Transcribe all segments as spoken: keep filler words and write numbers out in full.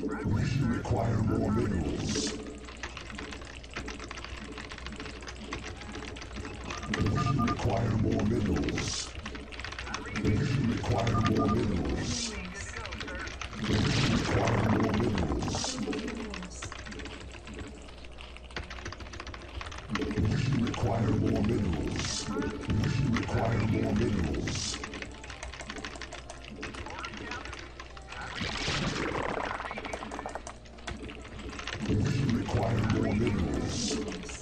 We require more minerals. We require more minerals. We require more minerals. We require more minerals. We require more minerals. We require more minerals. We require more minerals.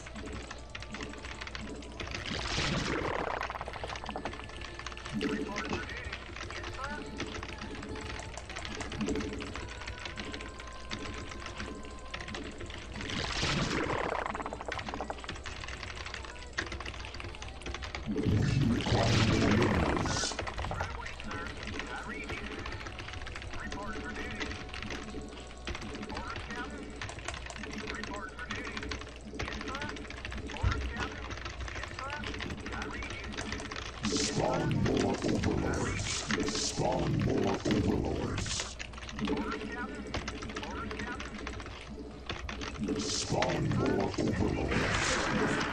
We require more minerals. Spawn more overlords. Spawn more overlords. Spawn more overlords.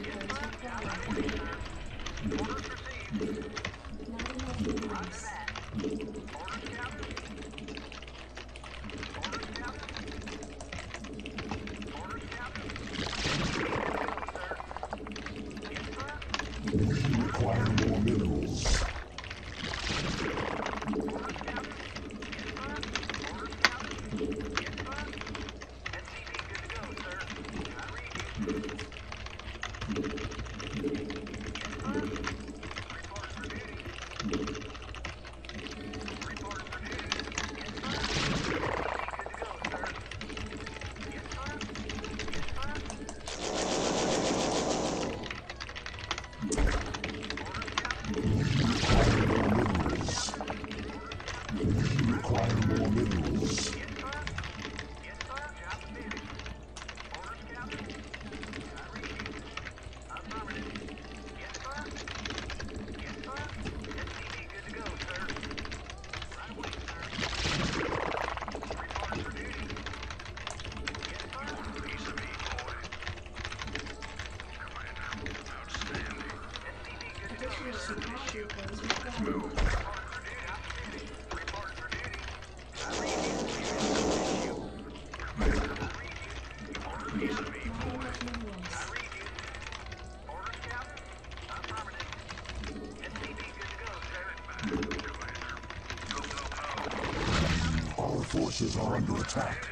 We require more minerals. We require more minerals. Our forces are under attack.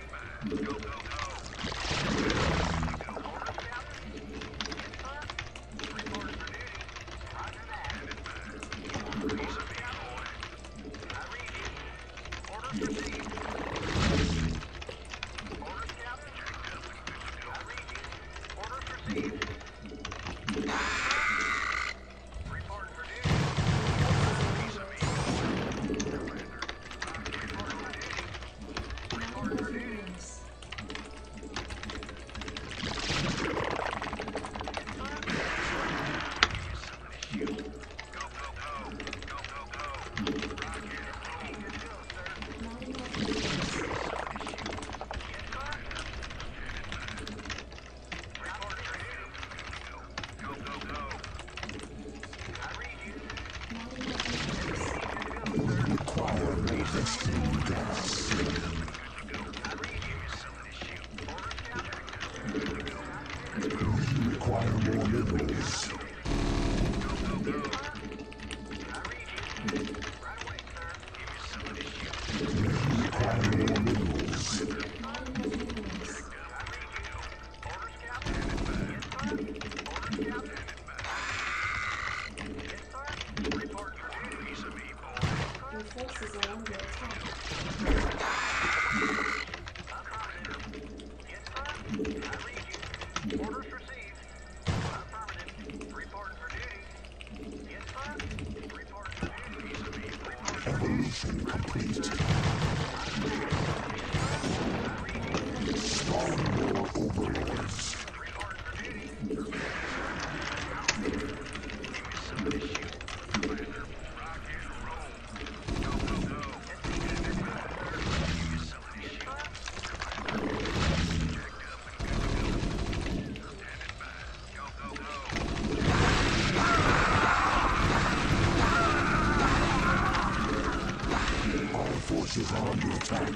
Require more destiny gas. We require more minerals. We require more minerals. Your forces are under attack. Forces are under attack.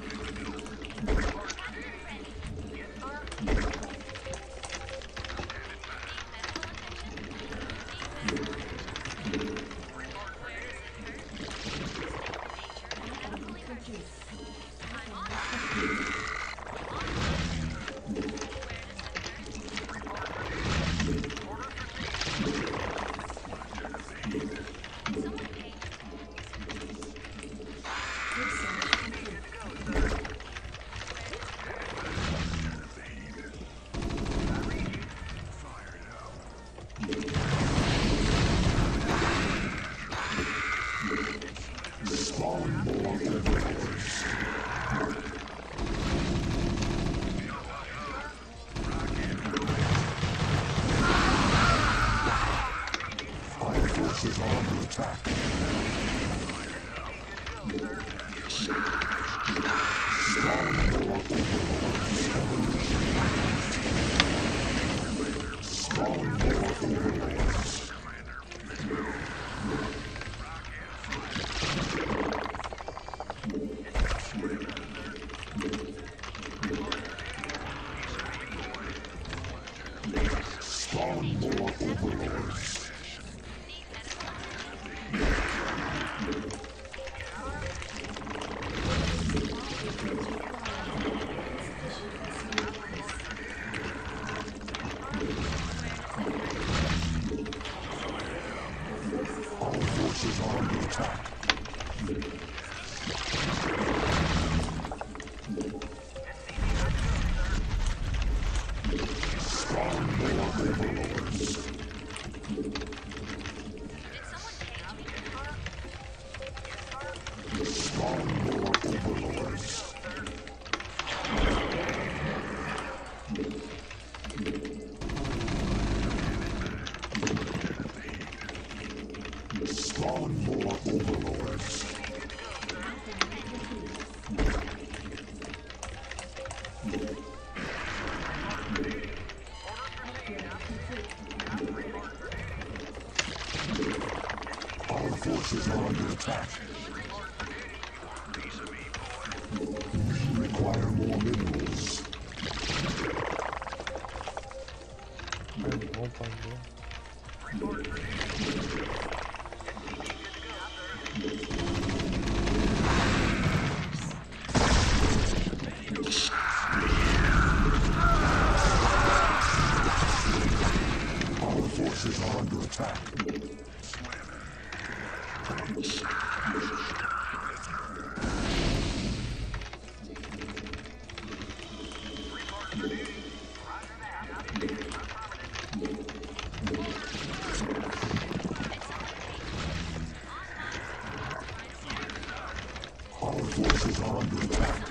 Forces are under attack. Spawn more overlords. Spawn more overlords. Spawn more overlords. Forces are under attack. Spawn more overlords. Spawn more overlords. Spawn more overlords. Our forces are under attack. We require more minerals. Our forces are under attack. Our forces are under attack.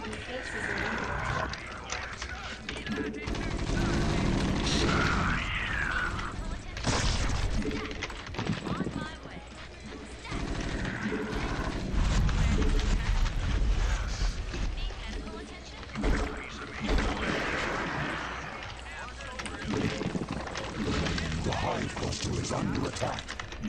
The hive cluster is under attack.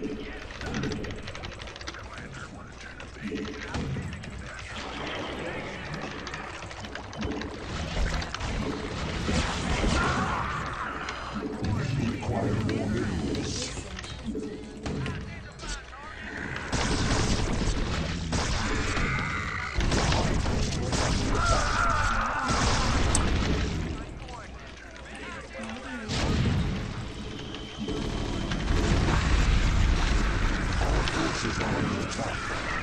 We require more minerals. The hive cluster is under attack. Forces are under attack.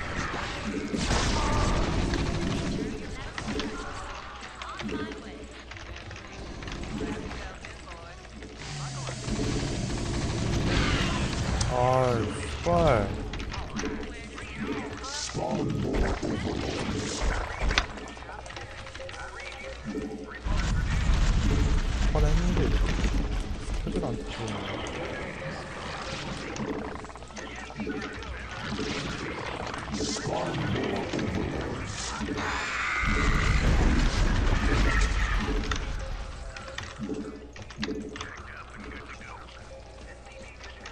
아, 씨발. Spawn more overlords. 화냈는데 표절 안 치고. Spawn more overlords.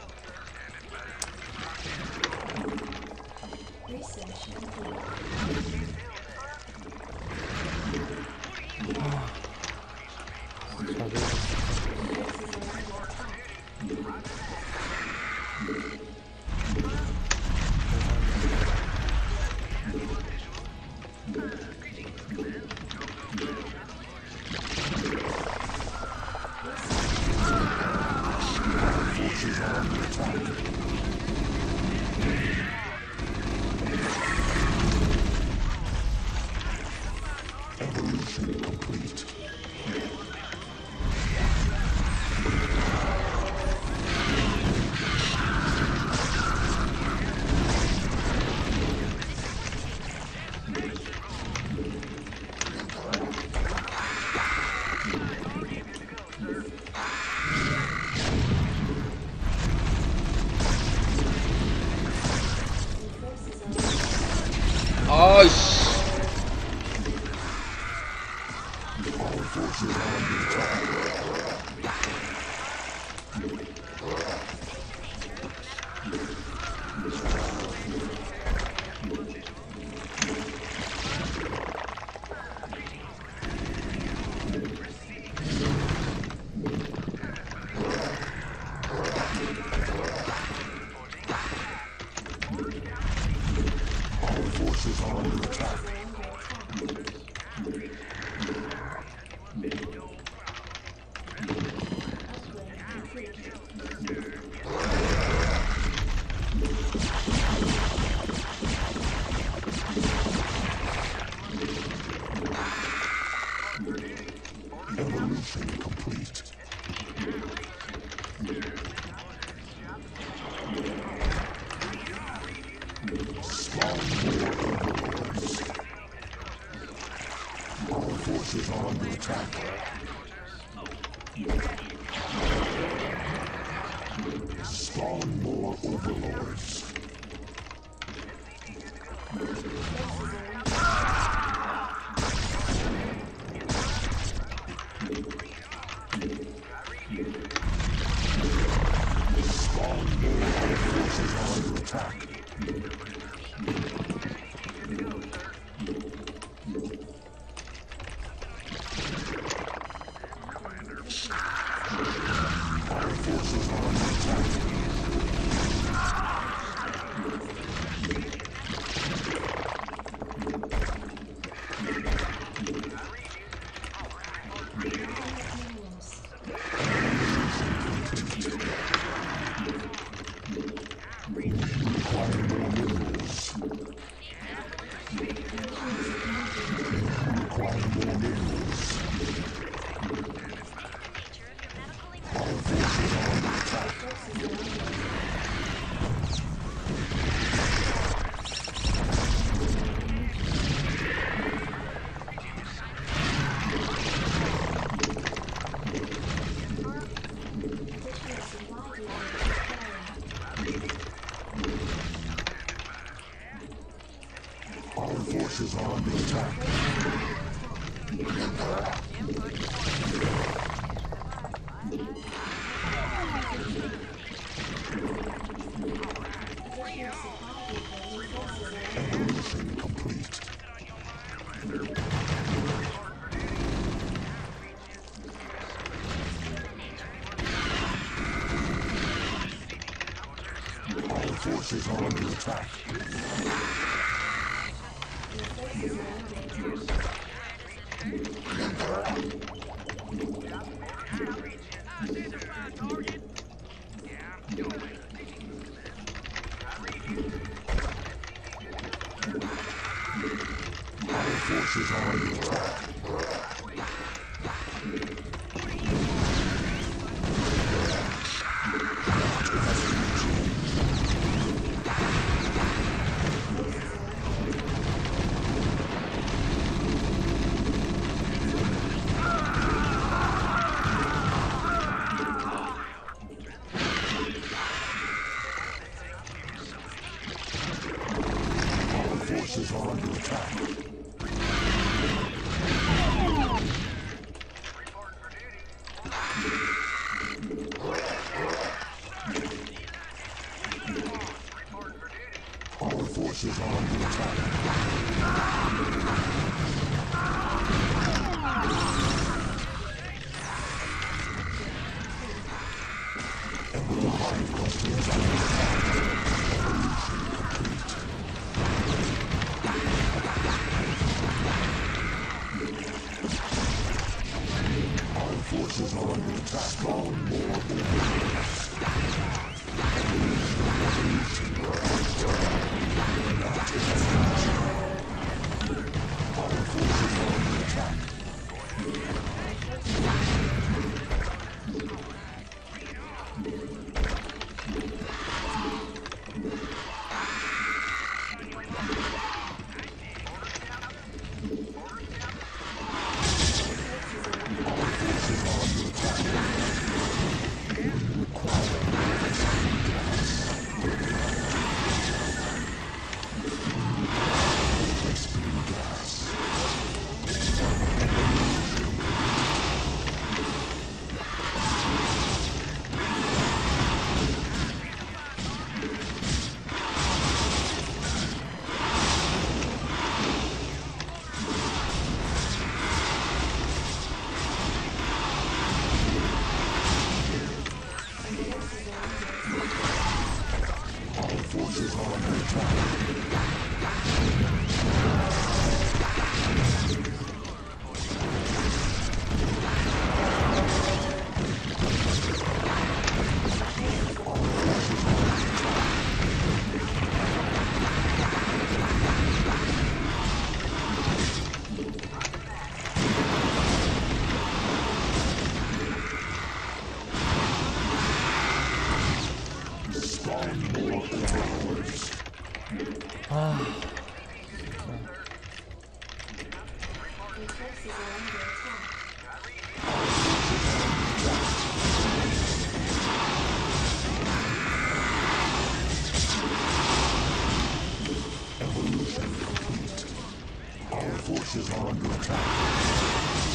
Research complete. Forces are under attack. Evolution complete. 아이씨. Our forces are under attack. Our forces are under attack. Evolution complete. Spawn more overlords. Our forces are under attack. Spawn more overlords. Spawn more. Our forces are under attack. Our forces are under attack. We require more minerals. We require more minerals. Our forces are under attack. Our forces are under attack. Evolution complete. Our forces are under attack. Our forces are under attack. Our forces are under attack. Your forces are under attack. Our forces are under attack.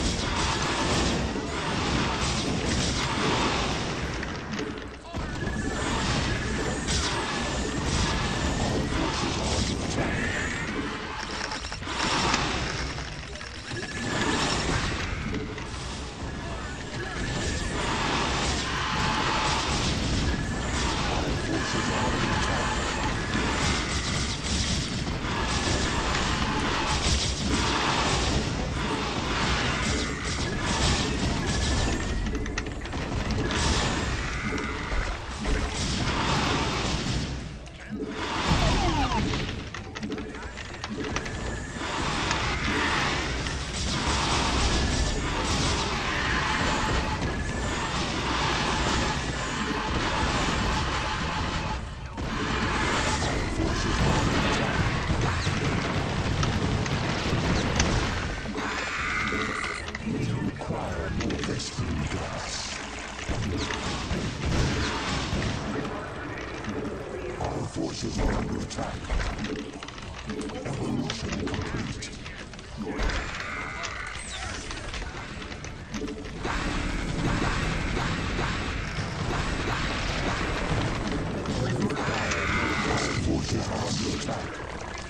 Our forces are under attack. Evolution complete. Our forces are under attack.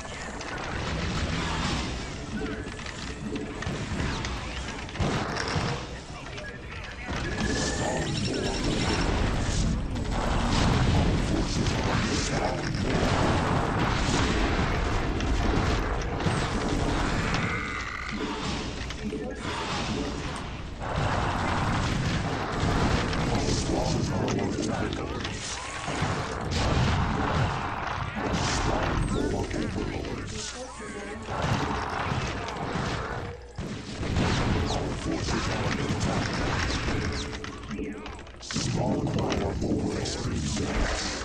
Small choir more experience.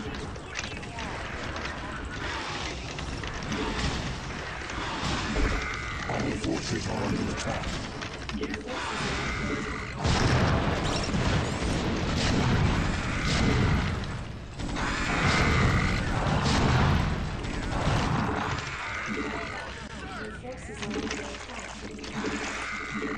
Our forces are under attack. Your forces are under attack.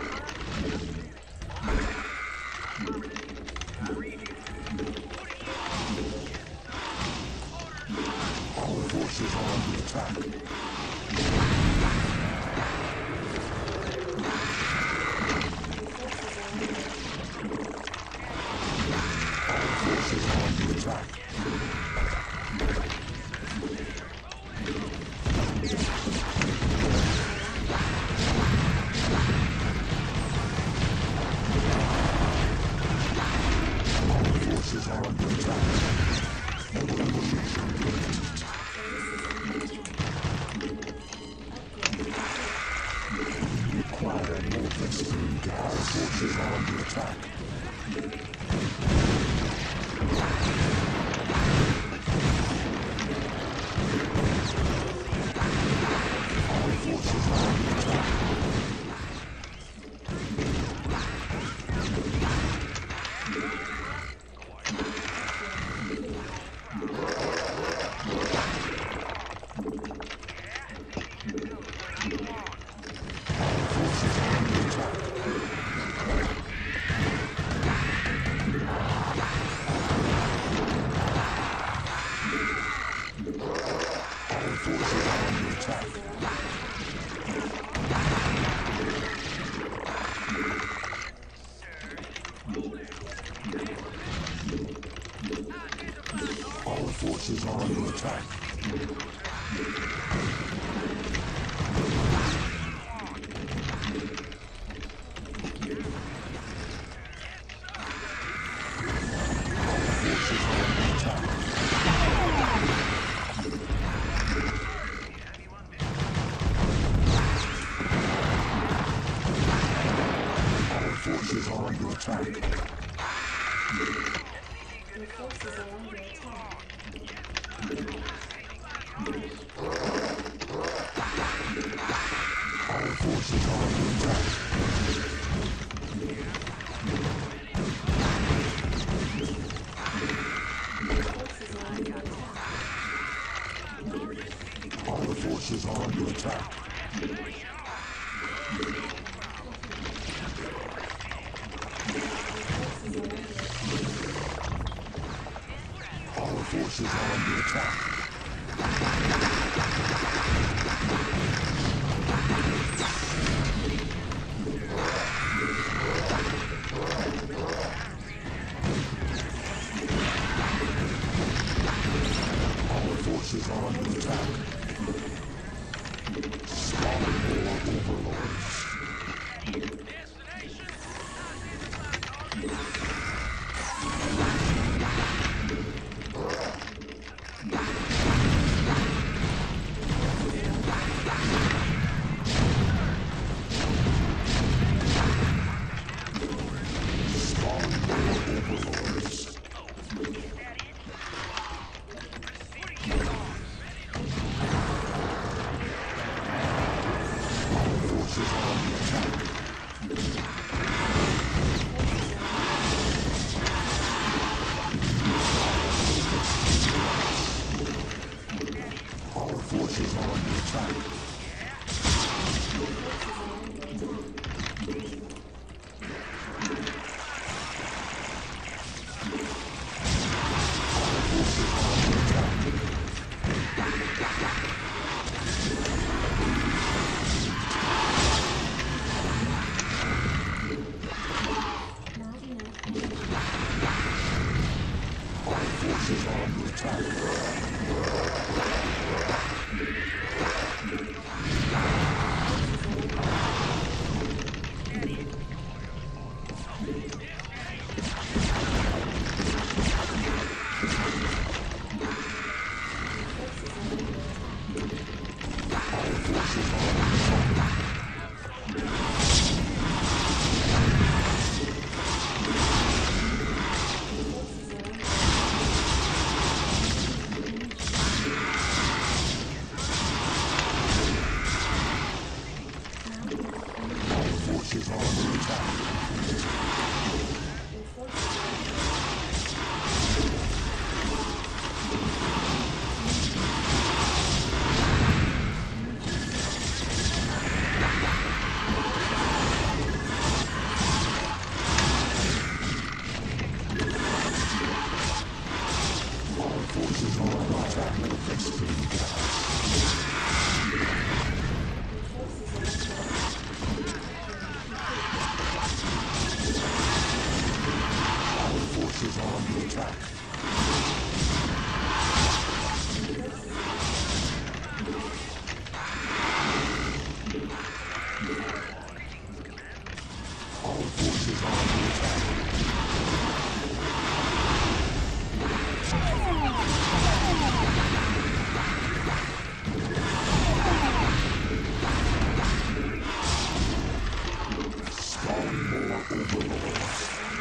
Our forces are under attack. Our forces are under attack. Our forces are under attack. Require more extreme gas. Our forces are under attack. Our forces are under attack. Our forces are under attack. Our forces are under attack. Our forces are under attack. Forces are under attack. Our forces are under attack. Your forces are under attack. Our forces forces are under attack. Forces are under attack. Our forces are under attack. Our forces are under attack. Our forces are under attack. Spawn more overlords. Spawn more overlords. Our forces are under attack. Our forces are under attack. Our forces are under attack. Our forces are under attack. Our forces are under attack. Our forces are under attack. Our forces are under attack. Our forces are under attack. Spawn more overlords.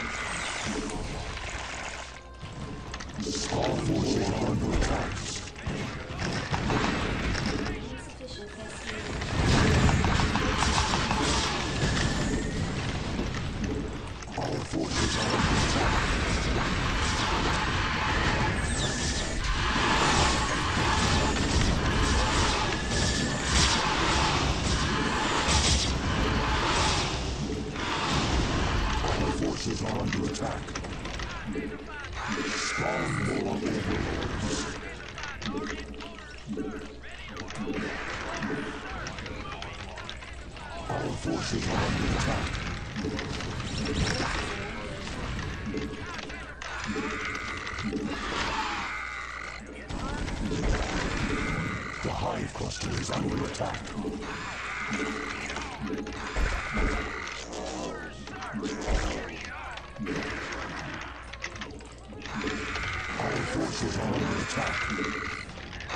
Our forces are under attack. Insufficient vaccine. Our forces are under attack. Our forces are under attack. Spawn more overlords. Our forces are under attack. The hive cluster is under attack. Our forces are under attack.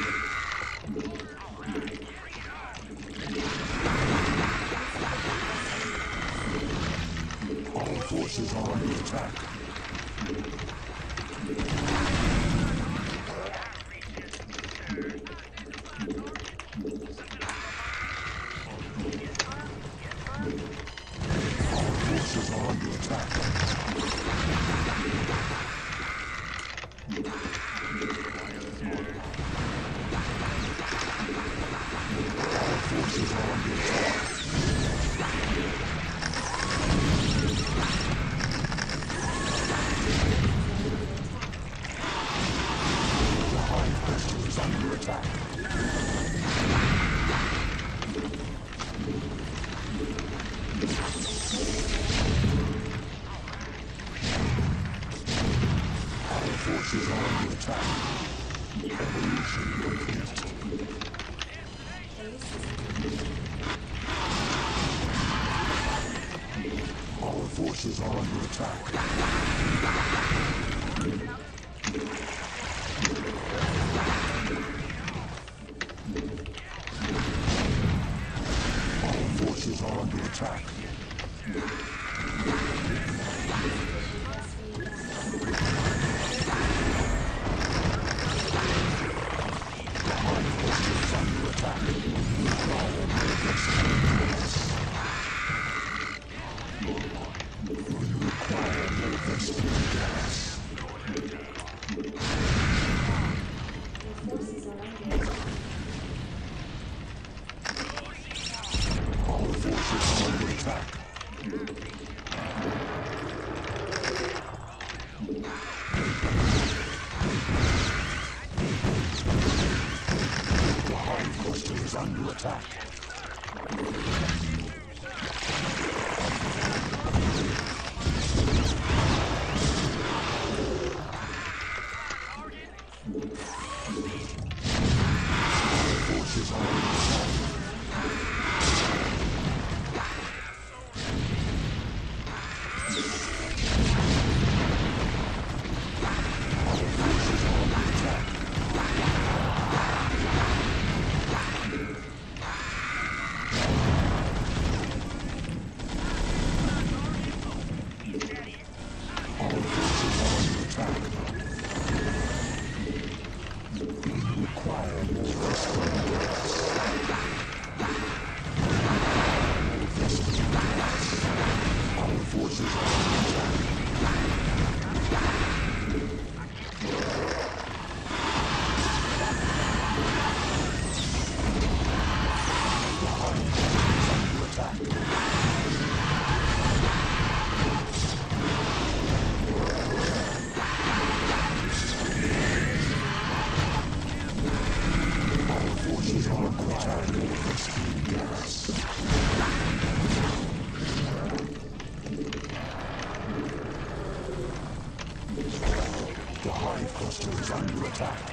Our forces are under attack. Forces are under attack. Evolution complete. Our forces are under attack. Our forces are under attack. Under attack. Forces are under attack. The hive cluster is under attack.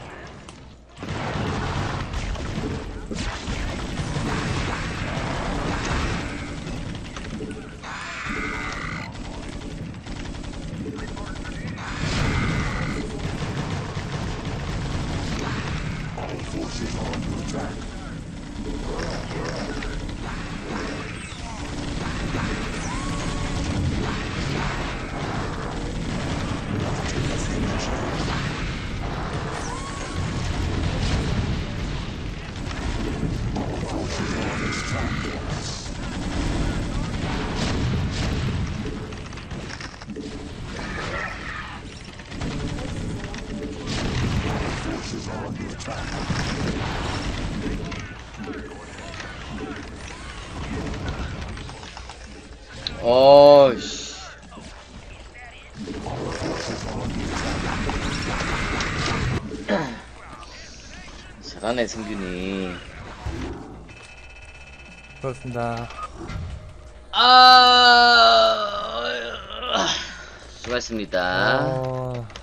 All forces are under attack. 어이씨. 잘하네 승균이. 그렇습니다. 아, 수고하셨습니다. 어...